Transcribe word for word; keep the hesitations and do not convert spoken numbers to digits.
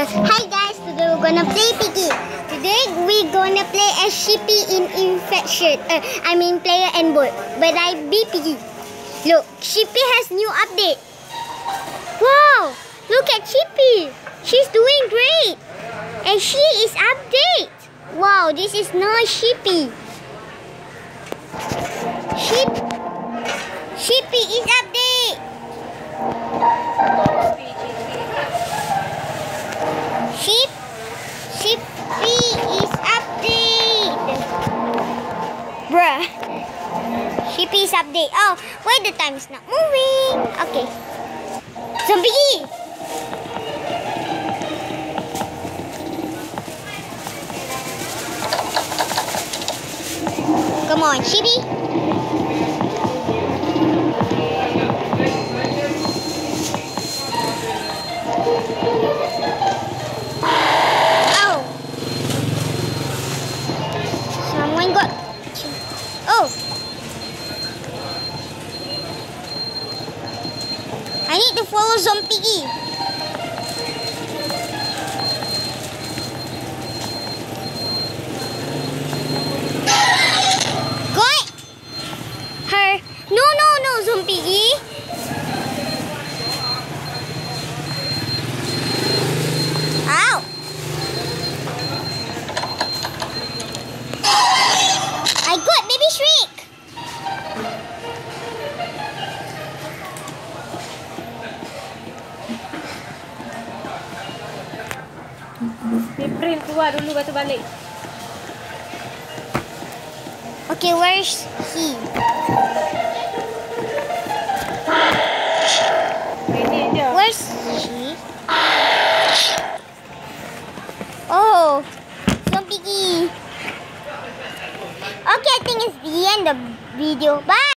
Hi guys, today we're gonna play Piggy. Today we're gonna play as Sheepy in Infection. Uh, I mean player and board. But I be Piggy. Look, Sheepy has new update. Wow, look at Sheepy. She's doing great. And she is update. Wow, this is nice Sheepy. Sheep, Sheepy is update. Sheep, Sheepy is update. Bruh. Sheepy is update. Oh, why the time is not moving? Okay. Zombie. Come on, Sheepy. Oh. Someone got... Oh. I need to follow Zombie. Got her. No, no, no, Zombie. Ow. I got baby Shrek. April keluar dulu baru balik. Okay, where's he? Ini dia. Where's she? Oh, Zombie. Okay, I think it's the end of the video. Bye.